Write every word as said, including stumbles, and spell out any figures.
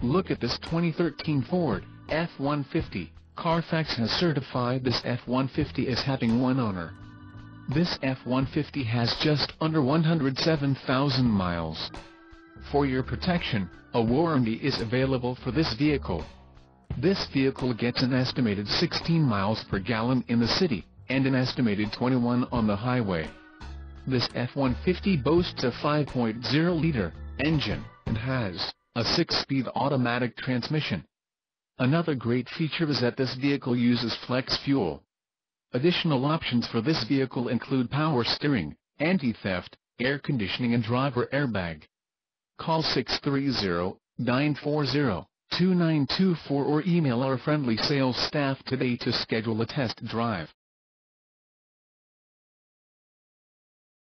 Look at this twenty thirteen Ford F one fifty. Carfax has certified this F one fifty as having one owner. This F one fifty has just under one hundred seven thousand miles. For your protection, a warranty is available for this vehicle. This vehicle gets an estimated sixteen miles per gallon in the city, and an estimated twenty-one on the highway. This F one fifty boasts a five point oh liter engine, and has a six-speed automatic transmission. Another great feature is that this vehicle uses flex fuel. Additional options for this vehicle include power steering, anti-theft, air conditioning and driver airbag. Call six three zero, nine four zero, two nine two four or email our friendly sales staff today to schedule a test drive.